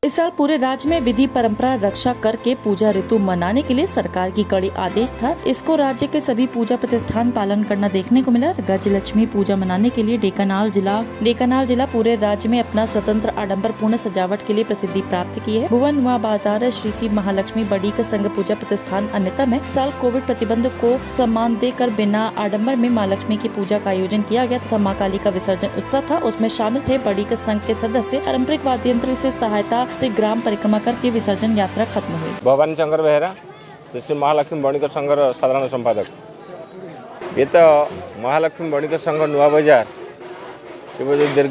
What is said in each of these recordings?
इस साल पूरे राज्य में विधि परंपरा रक्षा करके पूजा ऋतु मनाने के लिए सरकार की कड़ी आदेश था। इसको राज्य के सभी पूजा प्रतिष्ठान पालन करना देखने को मिला। गजलक्ष्मी पूजा मनाने के लिए ढेंकानाल जिला पूरे राज्य में अपना स्वतंत्र आडंबर पूर्ण सजावट के लिए प्रसिद्धि प्राप्त की है। भुवन नुआ बाजार श्री महालक्ष्मी बड़ी का संघ पूजा प्रतिष्ठान अन्यतम है। साल कोविड प्रतिबंध को सम्मान देकर बिना आडंबर में माँ लक्ष्मी की पूजा का आयोजन किया गया तथा माँ काली का विसर्जन उत्सव था। उसमें शामिल थे बड़ी का संघ के सदस्य। पारंपरिक वाद्य यंत्र से सहायता से ग्राम परिक्रमा करके विसर्जन यात्रा खत्म हुई। भवानी शंकर बेहरा श्री महालक्ष्मी बणिक संघ साधारण संपादक। ये तो महालक्ष्मी बणिक संघ नुआ बाजार दीर्घ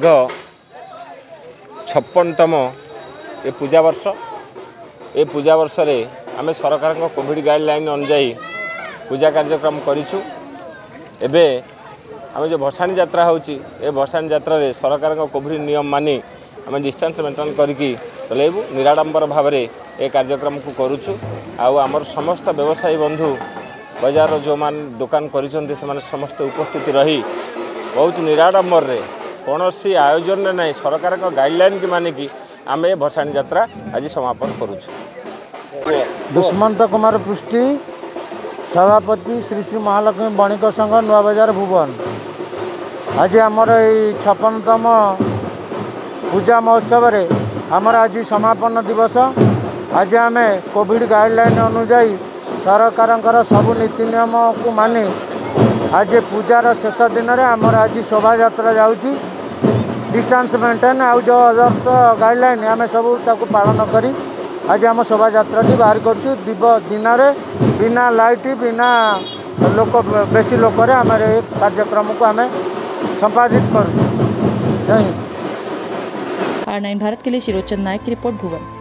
56तम ये पूजा वर्ष। ये पूजा वर्ष रे आमे सरकार कोविड गाइडलाइन अनुजाई पूजा कार्यक्रम करिछु। एबे आमे जो भसाणी यात्रा होची ए भसाणी यात्रा रे सरकार कोविड नियम मानी आमे डिस्टेंस मेंटेन करके चलेबू निराडंबर भाव में ये कार्यक्रम को करुचु। आमर समस्त व्यवसायी बंधु बाजार जो मान दुकान कर समस्त उपस्थित रही बहुत निराडंबर रे कौन सी आयोजन में नहीं सरकार का गाइडलाइन की मानिकी आम ये भसाणी यात्रा आज समापन करुचु। दुष्मंत कुमार पृष्टि सभापति श्री श्री महालक्ष्मी बणिक संघ नुआ बाजार भुवन। आज आमर 56तम पूजा महोत्सव रे आमर आज समापन दिवस। आज आम कोविड गाइडलाइन अनुजाई सरकार सबू नीति नियम को मानी आज पूजार शेष दिन में आमर आज शोभा यात्रा जाऊँगी। डिस्टेंस मेंटेन आउ जो अदर्स गाइडलाइन आम सब पालन करी आज आम शोभा यात्रा बाहर कर दिन में बिना लाइट बिना लोक बेसी लोक आम कार्यक्रम को आम संपादित कर। R9 भारत के लिए शिरोचंद नायक की रिपोर्ट भुवन।